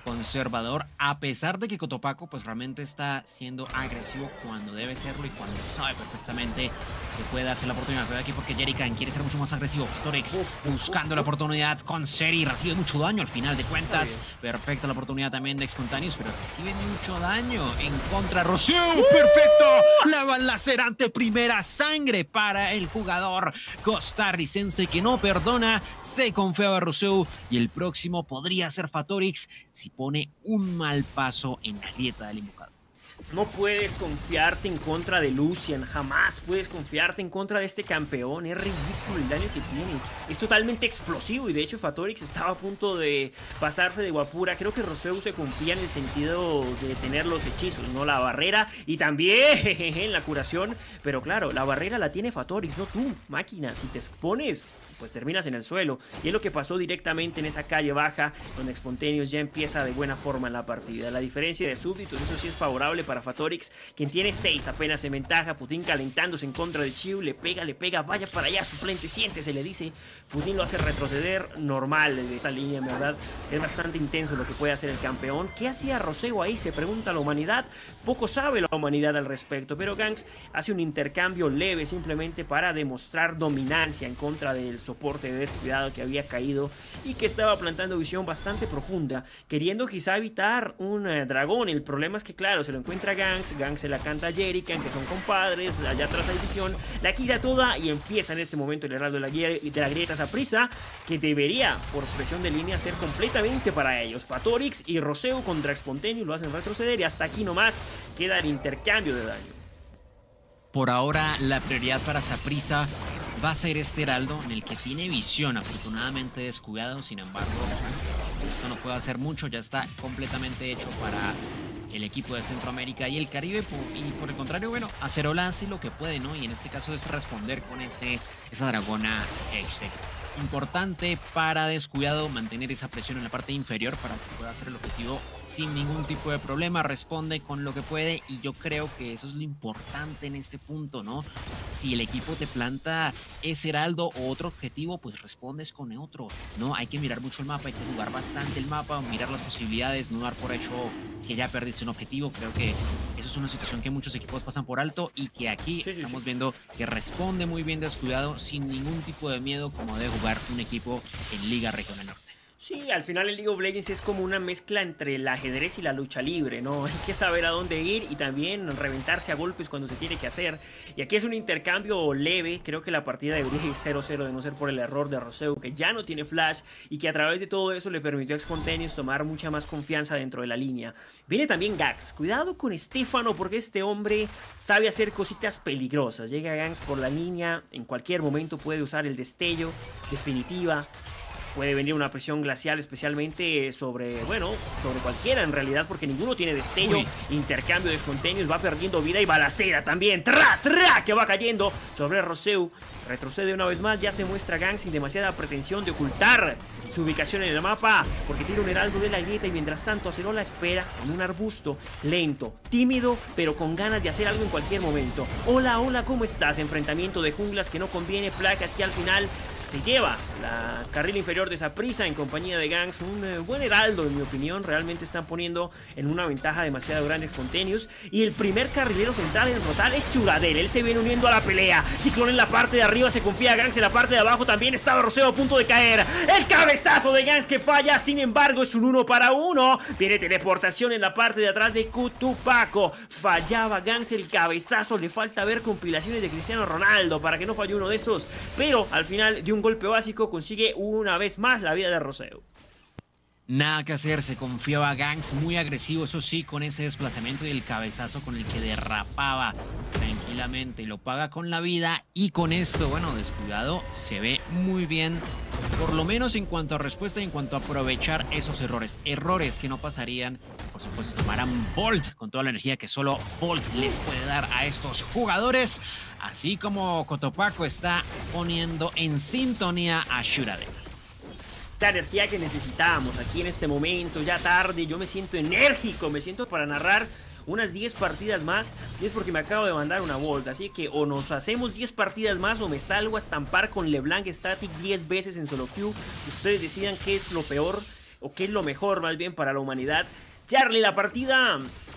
conservador, a pesar de que Cotopaco pues realmente está siendo agresivo cuando debe serlo y cuando sabe perfectamente que puede darse la oportunidad. Pero aquí porque Jerrycan quiere ser mucho más agresivo. Fatorix buscando la oportunidad con Seri, recibe mucho daño al final de cuentas. Perfecta la oportunidad también de Spontaneous, pero recibe mucho daño en contra. Roseu, perfecto. La lacerante primera sangre para el jugador costarricense que no perdona. Se confiaba Roseu y el próximo podría ser Fatorix si pone un mal paso en la grieta del invocador. No puedes confiarte en contra de Lucian, jamás puedes confiarte en contra de este campeón. Es ridículo el daño que tiene, es totalmente explosivo y de hecho Fatorix estaba a punto de pasarse de guapura. Creo que Roseu se confía en el sentido de tener los hechizos, no la barrera y también en la curación, pero claro, la barrera la tiene Fatorix, no tú, máquina. Si te expones, pues terminas en el suelo y es lo que pasó directamente en esa calle baja donde Spontaneous ya empieza de buena forma en la partida. La diferencia de súbditos, eso sí es favorable para Fatorix, quien tiene seis apenas en ventaja. Putin calentándose en contra del Chiu, le pega, le pega, vaya para allá suplente, siéntese, le dice. Putin lo hace retroceder normal de esta línea, en verdad es bastante intenso lo que puede hacer el campeón. ¿Qué hacía Roseu ahí? Se pregunta la humanidad, poco sabe la humanidad al respecto, pero Gangz hace un intercambio leve simplemente para demostrar dominancia en contra del soporte de descuidado que había caído y que estaba plantando visión bastante profunda, queriendo quizá evitar un eh, dragón. El problema es que claro, se lo encuentra Gangz, Gangz se la canta a Jerrycan, que son compadres, allá atrás hay visión, la quita toda y empieza en este momento el heraldo de la, de la grieta Saprissa, que debería por presión de línea ser completamente para ellos. Fatorix y Roseu contra Spontaneous lo hacen retroceder y hasta aquí nomás queda el intercambio de daño. Por ahora la prioridad para Saprissa va a ser este heraldo en el que tiene visión, afortunadamente descuidado. Sin embargo, esto no puede hacer mucho, ya está completamente hecho para el equipo de Centroamérica y el Caribe. Y por el contrario, bueno, Acerola hace lo que puede, ¿no? Y en este caso es responder con ese esa dragona H-Tech. Importante para descuidado mantener esa presión en la parte inferior para que pueda hacer el objetivo sin ningún tipo de problema. Responde con lo que puede y yo creo que eso es lo importante en este punto, ¿no? Si el equipo te planta ese heraldo o otro objetivo, pues respondes con otro, ¿no? Hay que mirar mucho el mapa, hay que jugar bastante el mapa, mirar las posibilidades, no dar por hecho que ya perdiste un objetivo. Creo que eso es una situación que muchos equipos pasan por alto y que aquí sí, estamos sí, sí. viendo que responde muy bien descuidado sin ningún tipo de miedo como debe jugar un equipo en Liga Regional Norte. Sí, al final el League of Legends es como una mezcla entre el ajedrez y la lucha libre, ¿no? Hay que saber a dónde ir y también reventarse a golpes cuando se tiene que hacer. Y aquí es un intercambio leve, creo que la partida debería ir cero cero de no ser por el error de Roseu, que ya no tiene flash y que a través de todo eso le permitió a Spontaneous tomar mucha más confianza dentro de la línea. Viene también Gax, cuidado con Stefano porque este hombre sabe hacer cositas peligrosas. Llega Gax por la línea, en cualquier momento puede usar el destello, definitiva. Puede venir una presión glacial especialmente sobre, bueno, sobre cualquiera en realidad porque ninguno tiene destello. Uy. Intercambio de Spontaneous, va perdiendo vida y balacera también. ¡Tra, tra! Que va cayendo sobre Roseu. Retrocede una vez más, ya se muestra Gang sin demasiada pretensión de ocultar su ubicación en el mapa porque tiene un heraldo de la grieta y mientras tanto Acerola espera en un arbusto, lento, tímido, pero con ganas de hacer algo en cualquier momento. Hola, hola, ¿cómo estás? Enfrentamiento de junglas que no conviene, placas que al final se lleva la carril inferior de Saprissa en compañía de Gangz. Un eh, buen heraldo en mi opinión, realmente están poniendo en una ventaja demasiado grande Spontaneous. Y el primer carrilero central en rotar es Churadel, él se viene uniendo a la pelea. Ciclón en la parte de arriba, se confía Gangz en la parte de abajo, también estaba Roseu a punto de caer. El cabezazo de Gangz que falla, sin embargo es un uno para uno. Viene teleportación en la parte de atrás de Cotopaco. Fallaba Gangz el cabezazo, le falta ver compilaciones de Cristiano Ronaldo para que no falle uno de esos. Pero al final de un golpe básico consigue una vez más la vida de Roseu. Nada que hacer, se confiaba Gangz, muy agresivo, eso sí, con ese desplazamiento y el cabezazo con el que derrapaba tranquilamente y lo paga con la vida. Y con esto, bueno, descuidado, se ve muy bien, por lo menos en cuanto a respuesta y en cuanto a aprovechar esos errores. Errores que no pasarían, por supuesto, tomarán Bolt con toda la energía que solo Bolt les puede dar a estos jugadores. Así como Cotopaco está poniendo en sintonía a Churadel. La energía que necesitábamos aquí en este momento, ya tarde, yo me siento enérgico, me siento para narrar unas diez partidas más y es porque me acabo de mandar una Volt, así que o nos hacemos diez partidas más o me salgo a estampar con LeBlanc Static diez veces en solo queue. Ustedes decidan qué es lo peor. o qué es lo mejor más bien para la humanidad. Charlie, la partida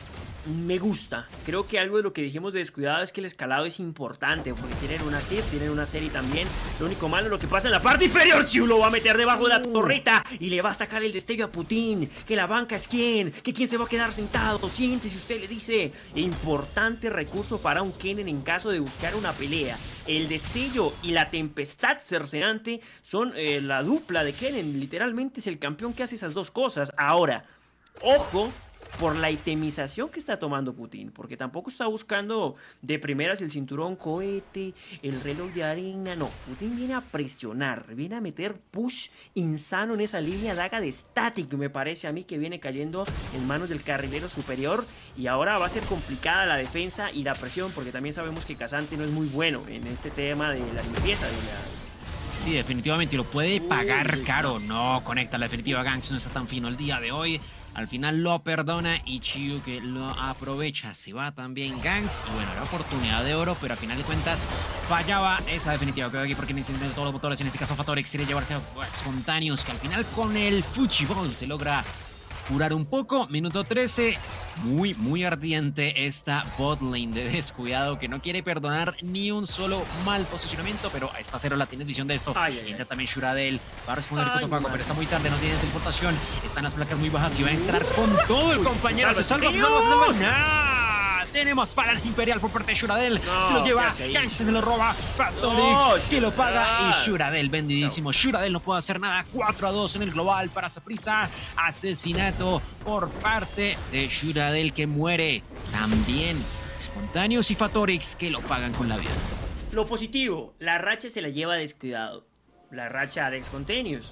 me gusta. Creo que algo de lo que dijimos de descuidado es que el escalado es importante, porque tienen una serie, tienen una serie también. Lo único malo es lo que pasa en la parte inferior. Chiu lo va a meter debajo de la torreta y le va a sacar el destello a Putin. Que la banca es quién, que quién se va a quedar sentado. Siente si usted le dice. Importante recurso para un Kennen en caso de buscar una pelea. El destello y la tempestad cercenante son eh, la dupla de Kennen. Literalmente es el campeón que hace esas dos cosas. Ahora, ojo por la itemización que está tomando Putin, porque tampoco está buscando de primeras el cinturón cohete, el reloj de arena, no. Putin viene a presionar, viene a meter push insano en esa línea daga de Static, me parece a mí que viene cayendo en manos del carrilero superior, y ahora va a ser complicada la defensa y la presión, porque también sabemos que Kazante no es muy bueno en este tema de la limpieza de la... Sí, definitivamente, y lo puede pagar caro. No conecta la definitiva. Ganks no está tan fino el día de hoy. Al final lo perdona y Chiu que lo aprovecha. Se va también Ganks. Y bueno, la oportunidad de oro, pero al final de cuentas fallaba esa definitiva. Quedó aquí porque necesitan todos los motores. En este caso Fatorix quiere llevarse a Espontáneos, que al final con el Fuchibol se logra curar un poco. Minuto trece. Muy, muy ardiente esta botlane de Descuidado, que no quiere perdonar ni un solo mal posicionamiento, pero a esta cero la tiene visión de esto. Ay, ay, Entra ay. también Shuradel, va a responder el Cotopaco, pero está muy tarde, no tiene teleportación. Están las placas muy bajas y va a entrar con todo el compañero. Se salva, se salva, se salva. Se salva. Tenemos Falange Imperial por parte de Shuradel. No, se lo lleva, Ganks se lo roba. Fatorix no, que lo paga. Y Shuradel, vendidísimo. No. Shuradel no puede hacer nada. cuatro a dos en el global para Saprissa. Asesinato por parte de Shuradel, que muere. También Espontáneos y Fatorix, que lo pagan con la vida. Lo positivo, la racha se la lleva Descuidado. La racha de Espontáneos.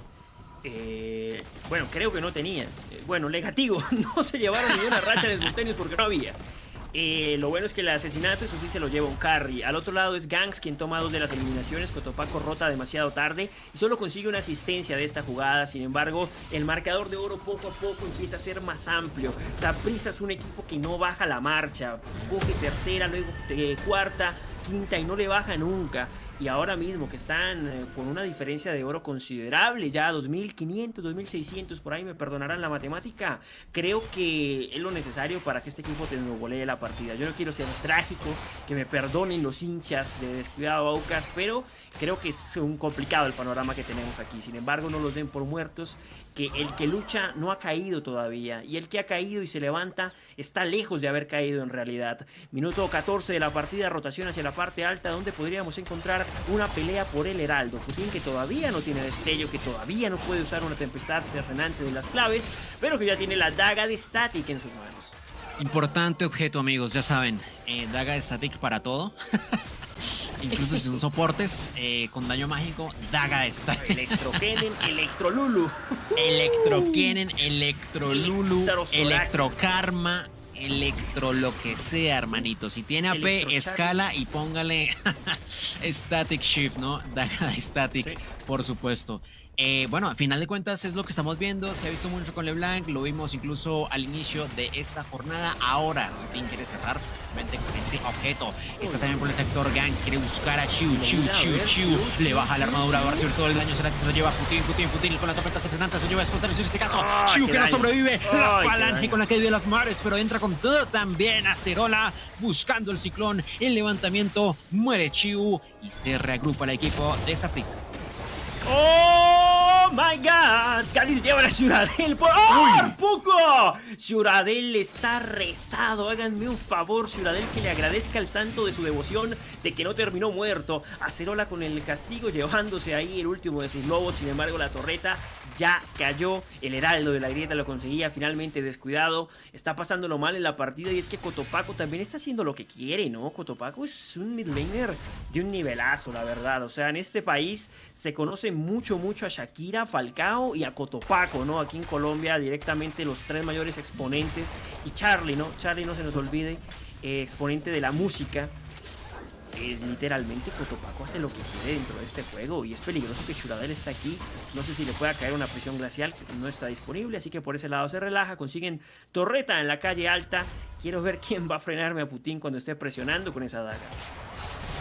Eh, bueno, creo que no tenían. Eh, bueno, negativo. No se llevaron ninguna racha de Espontáneos porque no había. Eh, lo bueno es que el asesinato, eso sí, se lo lleva un carry. Al otro lado es Ganks quien toma dos de las eliminaciones. Cotopaco rota demasiado tarde y solo consigue una asistencia de esta jugada. Sin embargo, el marcador de oro poco a poco empieza a ser más amplio. Saprissa es un equipo que no baja la marcha. Coge tercera, luego eh, cuarta, quinta y no le baja nunca. Y ahora mismo que están eh, con una diferencia de oro considerable, ya dos mil quinientos, dos mil seiscientos, por ahí me perdonarán la matemática, creo que es lo necesario para que este equipo te golee la partida. Yo no quiero ser trágico, que me perdonen los hinchas de Descuidado Aucas, pero creo que es un complicado el panorama que tenemos aquí. Sin embargo, no los den por muertos, que el que lucha no ha caído todavía, y el que ha caído y se levanta está lejos de haber caído en realidad. Minuto catorce de la partida, rotación hacia la parte alta, donde podríamos encontrar una pelea por el Heraldo. Putin, que todavía no tiene destello, que todavía no puede usar una tempestad cercenante de las claves, pero que ya tiene la daga de Static en sus manos. Importante objeto, amigos, ya saben, eh, daga de Static para todo. Incluso si son soportes eh, con daño mágico, daga de Static. Electrokennen, Electrolulu. Electrokennen, Electrolulu, Electrokarma, Electro lo que sea, hermanito. Si tiene A P, escala y póngale Static Shift, ¿no? Daga de Static, sí. Por supuesto. Eh, bueno, a final de cuentas es lo que estamos viendo. Se ha visto mucho con LeBlanc, lo vimos incluso al inicio de esta jornada. Ahora Putin quiere cerrar realmente con este objeto. Está también por el sector. Ganks quiere buscar a Chiu, Chiu, Chiu, Chiu. Le baja la armadura, va a recibir todo el daño. Será que se lo lleva Putin, Putin, Putin. Con las tormentas cesantes se lleva Espontáneos en este caso. Oh, Chiu que no sobrevive. Oh, la Falange con la que vive las mares, pero entra con todo también Acerola buscando el ciclón. El levantamiento, muere Chiu y se reagrupa el equipo de Saprissa. ¡Oh, my God! Casi se lleva a Shuradel por... ¡Oh, poco! Shuradel está rezado. Háganme un favor, Shuradel, que le agradezca al santo de su devoción de que no terminó muerto. Acerola con el castigo llevándose ahí el último de sus lobos. Sin embargo, la torreta ya cayó. El Heraldo de la Grieta lo conseguía finalmente. Descuidado. Está pasándolo mal en la partida y es que Cotopaco también está haciendo lo que quiere, ¿no? Cotopaco es un midlaner de un nivelazo, la verdad. O sea, en este país se conoce mucho, mucho a Shakira, Falcao y a Cotopaco, ¿no? Aquí en Colombia directamente los tres mayores exponentes. Y Charlie, ¿no? Charlie, no se nos olvide, eh, exponente de la música. Eh, literalmente Cotopaco hace lo que quiere dentro de este juego y es peligroso que Shuradel está aquí. No sé si le pueda caer una prisión glacial, no está disponible, así que por ese lado se relaja. Consiguen torreta en la calle alta. Quiero ver quién va a frenarme a Putin cuando esté presionando con esa daga.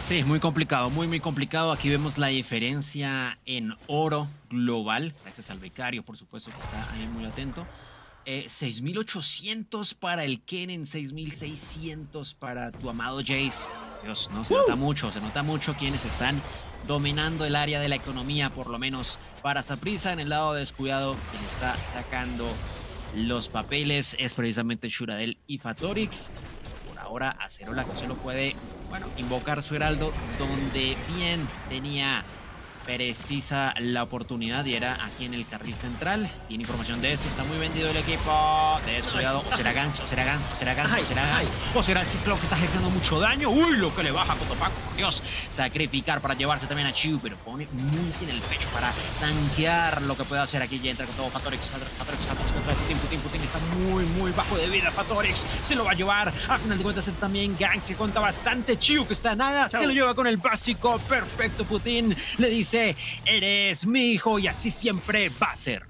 Sí, muy complicado, muy, muy complicado. Aquí vemos la diferencia en oro global, gracias al becario, por supuesto, que está ahí muy atento. Eh, seis mil ochocientos para el Kennen, seis mil seiscientos para tu amado Jace. Dios, no, se uh. nota mucho, se nota mucho quienes están dominando el área de la economía, por lo menos para Saprissa. En el lado descuidado, quien está sacando los papeles es precisamente Shuradel y Fatorix. Ahora Acerola, que solo puede, bueno, invocar su heraldo, donde bien tenía precisa la oportunidad y era aquí en el carril central. Tiene información de esto, está muy vendido el equipo. Descuidado, o será Gans, o será Gans, o será Gans, o será Gans, o será el Ciclo que está ejerciendo mucho daño. Uy, lo que le baja a Cotopaco, por Dios. Sacrificar para llevarse también a Chiu, pero pone muy en el pecho para tanquear lo que puede hacer aquí. Ya entra con todo Fatorix, Fatorix, Fatorix contra Putin, Putin, Putin está muy, muy bajo de vida. Fatorix se lo va a llevar. A final de cuentas también Gans se cuenta bastante. Chiu, que está a nada, Chau. Se lo lleva con el básico. Perfecto, Putin le dice: eres mi hijo y así siempre va a ser.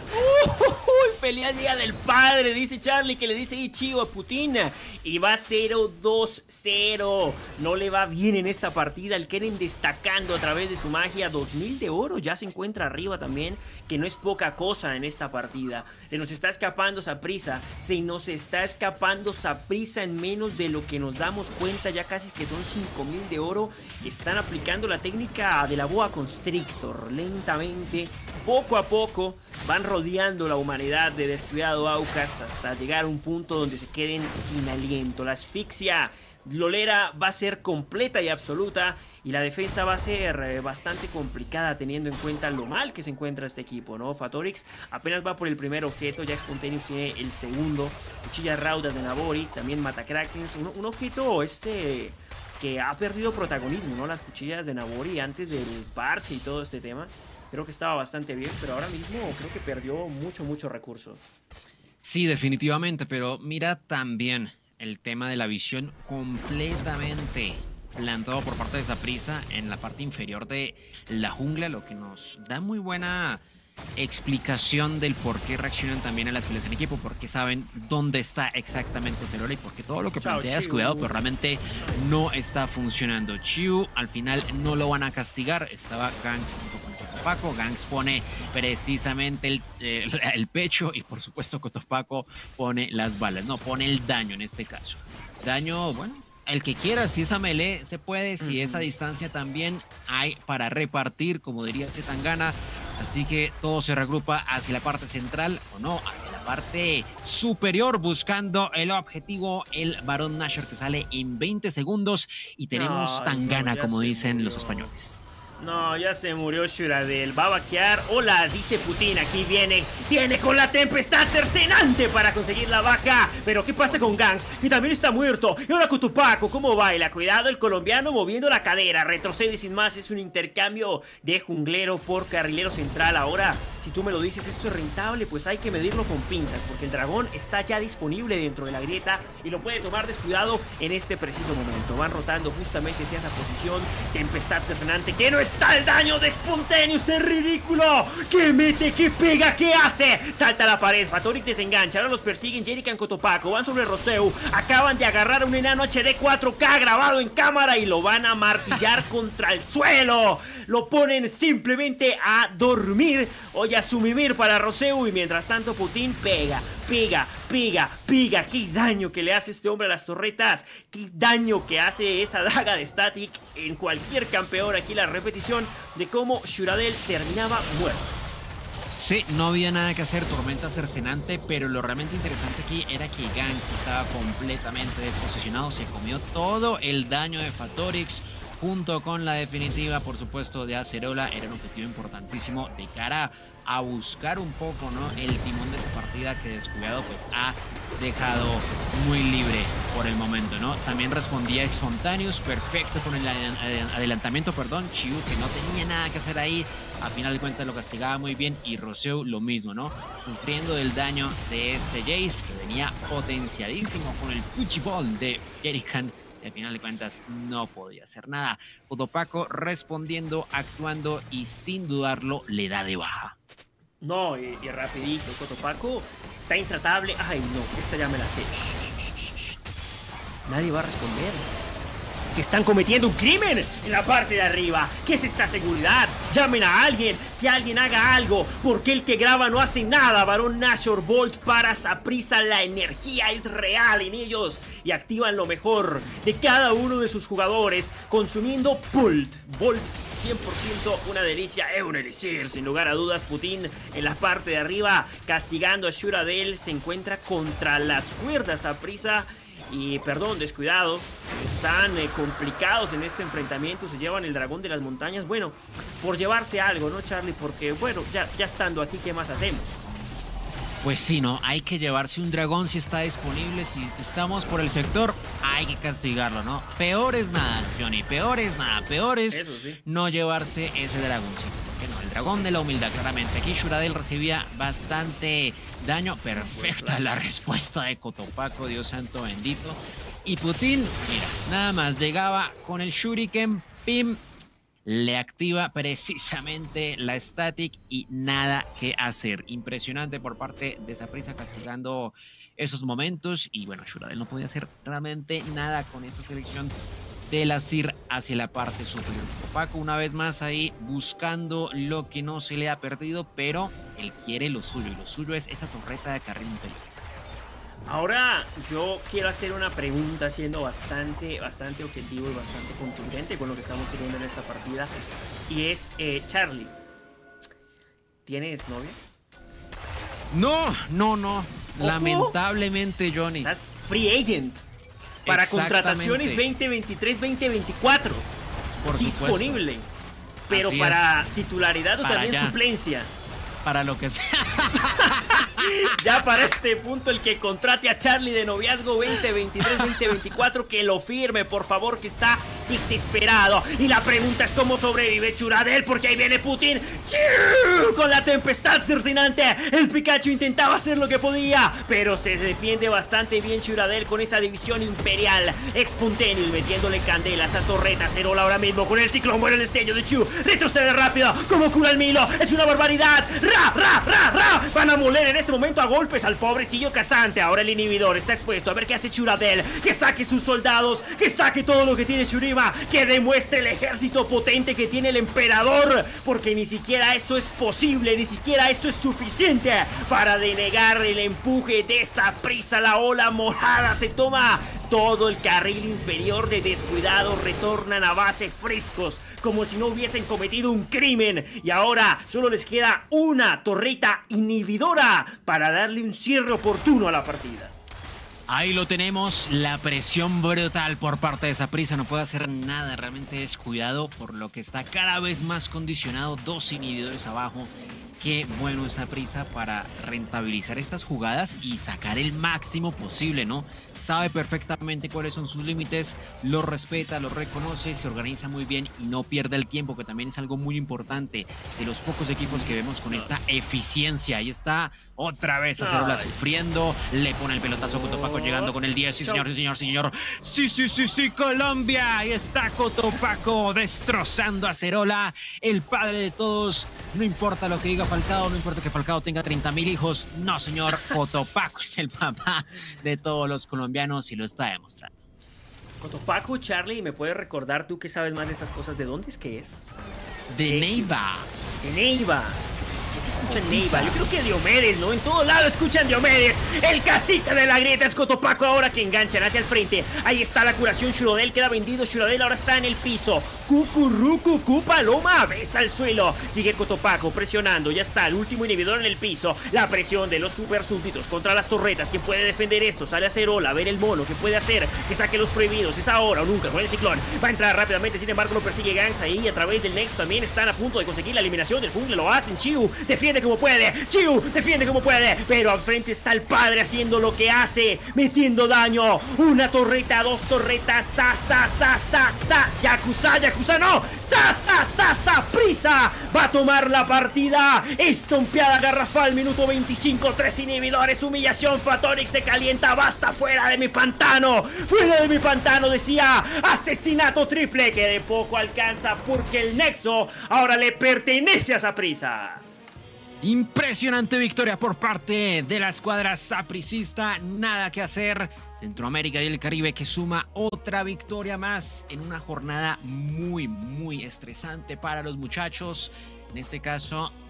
Uy, pelea día del padre, dice Charlie, que le dice Ichigo a Putin. Y va cero dos cero. No le va bien en esta partida. El Kennen destacando a través de su magia. dos mil de oro, ya se encuentra arriba también, que no es poca cosa en esta partida. Se nos está escapando Saprissa. Se nos está escapando Saprissa en menos de lo que nos damos cuenta. Ya casi que son cinco mil de oro. Están aplicando la técnica de la boa constrictor. Lentamente, poco a poco, van rodeando la humanidad de descuidado Aucas hasta llegar a un punto donde se queden sin aliento. La asfixia lolera va a ser completa y absoluta, y la defensa va a ser eh, bastante complicada teniendo en cuenta lo mal que se encuentra este equipo, ¿no? Fatorix apenas va por el primer objeto, Jack Spontaneous tiene el segundo, Cuchillas Raudas de Nabori, también mata Krakens, un, un objeto este que ha perdido protagonismo, ¿no? Las cuchillas de Nabori antes del parche y todo este tema. Creo que estaba bastante bien, pero ahora mismo creo que perdió mucho, mucho recurso. Sí, definitivamente, pero mira también el tema de la visión completamente plantado por parte de Saprissa en la parte inferior de la jungla, lo que nos da muy buena explicación del por qué reaccionan también a las peleas en equipo, porque saben dónde está exactamente Acerola y porque todo lo que plantea es cuidado, pero realmente no está funcionando. Chiu al final no lo van a castigar, estaba Gans junto con Cotopaco. Gans pone precisamente el, el, el pecho y por supuesto Cotopaco pone las balas, no, pone el daño en este caso. Daño, bueno, el que quiera, si esa melee se puede, si esa distancia también hay para repartir, como diría Zetangana. Así que todo se regrupa hacia la parte central, o no, hacia la parte superior, buscando el objetivo, el Barón Nashor, que sale en veinte segundos. Y tenemos no, Tangana, no, como dicen murió. Los españoles. No, ya se murió Shuradel. Va a vaquear. Hola, dice Putin. Aquí viene. Viene con la tempestad cercenante para conseguir la baja. Pero ¿qué pasa con Gans? Que también está muerto. Y ahora Cotopaco, ¿cómo baila? Cuidado, el colombiano moviendo la cadera. Retrocede sin más. Es un intercambio de junglero por carrilero central. Ahora, si tú me lo dices, esto es rentable, pues hay que medirlo con pinzas, porque el dragón está ya disponible dentro de la grieta y lo puede tomar descuidado en este preciso momento. Van rotando justamente hacia esa posición. Tempestad cercenante, que no está el daño de Spontaneous, es ridículo. ¿Qué mete? ¿Qué pega? ¿Qué hace? Salta a la pared, Fatorix desengancha. Ahora los persiguen Jerrican, Cotopaco, van sobre Roseu. Acaban de agarrar a un enano H D cuatro K grabado en cámara y lo van a martillar contra el suelo. Lo ponen simplemente a dormir o a sumimir para Roseu, y mientras tanto Putin pega, pega, pega, pega. Qué daño que le hace este hombre a las torretas. Qué daño que hace esa daga de Static en cualquier campeón. Aquí la repetición de cómo Shuradel terminaba muerto. Sí, no había nada que hacer, tormenta cercenante, pero lo realmente interesante aquí era que Gans estaba completamente desposicionado, se comió todo el daño de Fatorix junto con la definitiva, por supuesto, de Acerola. Era un objetivo importantísimo de cara a buscar un poco, ¿no?, el timón de esa partida que Descuidado pues ha dejado muy libre por el momento, ¿no? También respondía Spontaneous, perfecto con el adelantamiento, perdón. Chiu, que no tenía nada que hacer ahí, a final de cuentas lo castigaba muy bien, y Roseu lo mismo, ¿no? Sufriendo el daño de este Jace, que venía potenciadísimo con el Puchi Ball de Jerrican. Al final de cuentas no podía hacer nada. Cotopaco respondiendo, actuando y sin dudarlo le da de baja. No, y, y rapidito, Cotopaco está intratable. Ay, no, esta ya me la sé. Shh, shh, shh. Nadie va a responder. que están cometiendo un crimen en la parte de arriba. ¿Qué es esta seguridad? Llamen a alguien, que alguien haga algo, porque el que graba no hace nada. Barón Nashor, Bolt para Saprissa, la energía es real en ellos y activan lo mejor de cada uno de sus jugadores, consumiendo Bolt. Bolt cien por ciento una delicia, es un elixir, sin lugar a dudas. Putin en la parte de arriba castigando a Shuradel, se encuentra contra las cuerdas Saprissa. Y perdón, descuidado, están eh, complicados en este enfrentamiento, se llevan el dragón de las montañas, bueno, por llevarse algo, ¿no, Charlie? Porque, bueno, ya, ya estando aquí, ¿qué más hacemos? Pues sí, no, hay que llevarse un dragón si está disponible, si estamos por el sector, hay que castigarlo, ¿no? Peor es nada, Johnny, peor es nada, peor es Eso sí. no llevarse ese dragoncito. ¿Por qué no? El dragón de la humildad, claramente. Aquí Shuradel recibía bastante daño, perfecta la respuesta de Cotopaco, Dios santo bendito. Y Putin, mira, nada más llegaba con el Shuriken, pim, le activa precisamente la static y nada que hacer. Impresionante por parte de Saprissa castigando esos momentos. Y bueno, Shuradel no podía hacer realmente nada con esta selección de la C I R hacia la parte superior. Cotopaco una vez más ahí buscando lo que no se le ha perdido, pero él quiere lo suyo y lo suyo es esa torreta de carril inferior. Ahora yo quiero hacer una pregunta siendo bastante, bastante objetivo y bastante contundente con lo que estamos teniendo en esta partida. Y es, eh, Charlie, ¿tienes novia? No, no, no. Ojo. Lamentablemente, Johnny. Estás free agent para contrataciones veinte veintitrés veinte veinticuatro. Por disponible. supuesto. Pero Así para es. titularidad o Para también allá. suplencia. Para lo que sea. Ya para este punto, el que contrate a Charlie de noviazgo veinte veintitrés veinte veinticuatro, que lo firme, por favor, que está desesperado. Y la pregunta es cómo sobrevive Shuradel, porque ahí viene Putin. ¡Chiu! Con la tempestad cercinante. El Pikachu intentaba hacer lo que podía, pero se defiende bastante bien Shuradel con esa división imperial. Expuntenil metiéndole candelas a Torreta. Cerola ahora mismo con el ciclón. Muere el destello de Chu. Retrocede rápido. Como cura el Milo. Es una barbaridad. ¡Ra, ra, ra, ra! Van a moler en este momento a golpes al pobrecillo Casante. Ahora el inhibidor está expuesto. A ver qué hace Shuradel. Que saque sus soldados. Que saque todo lo que tiene Shurima. Que demuestre el ejército potente que tiene el emperador. Porque ni siquiera esto es posible. Ni siquiera esto es suficiente para denegar el empuje de Saprissa. La ola morada se toma todo el carril inferior de descuidado. Retornan a base frescos, como si no hubiesen cometido un crimen. Y ahora solo les queda una torreta inhibidora para darle un cierre oportuno a la partida. Ahí lo tenemos, la presión brutal por parte de Saprissa, no puede hacer nada, realmente descuidado, por lo que está cada vez más condicionado, dos inhibidores abajo. Qué bueno esa Saprissa para rentabilizar estas jugadas y sacar el máximo posible, ¿no? Sabe perfectamente cuáles son sus límites, los respeta, los reconoce, se organiza muy bien y no pierde el tiempo, que también es algo muy importante de los pocos equipos que vemos con esta eficiencia. Ahí está otra vez Acerola sufriendo, le pone el pelotazo a Cotopaco llegando con el diez, sí señor, sí señor, sí señor, sí, sí, sí, sí, Colombia, ahí está Cotopaco destrozando a Acerola, el padre de todos, no importa lo que diga Falcao, no importa que Falcao tenga treinta mil hijos, no señor, Cotopaco es el papá de todos los colombianos y lo está demostrando. Cotopaco, Charlie, ¿me puedes recordar tú que sabes más de estas cosas? ¿De dónde es que es? De Neiva. De Neiva. ¿Qué se escucha en Neiva? Yo creo que Diomedes, ¿no? En todo lado escuchan Diomedes. El cacique de la grieta es Cotopaco ahora que enganchan hacia el frente. Ahí está la curación. Shuradel queda vendido. Shuradel ahora está en el piso. Cucurrucu, cu paloma. Besa al suelo. Sigue Cotopaco presionando. Ya está el último inhibidor en el piso. La presión de los super súbditos contra las torretas. ¿Quién puede defender esto? Sale a Acerola. A ver el mono. ¿Qué puede hacer? Que saque los prohibidos. Es ahora o nunca con el ciclón. Va a entrar rápidamente. Sin embargo, lo persigue Gans ahí. A través del Nexo también están a punto de conseguir la eliminación del jungle. Lo hacen. Chiu defiende como puede. Chiu defiende como puede. Pero al frente está el padre haciendo lo que hace. Metiendo daño. Una torreta, dos torretas. Sa, sa, sa, sa, sa. Yakuza, Yakuza no. Sa, sa, sa, Saprissa va a tomar la partida. Estompeada garrafal. Minuto veinticinco. Tres inhibidores. Humillación. Fatorix se calienta. Basta. Fuera de mi pantano. Fuera de mi pantano. Decía. Asesinato triple. Que de poco alcanza porque el Nexo ahora le pertenece a Saprissa. Impresionante victoria por parte de la escuadra sapricista. Nada que hacer. Centroamérica y el Caribe que suma otra victoria más en una jornada muy, muy estresante para los muchachos. En este caso,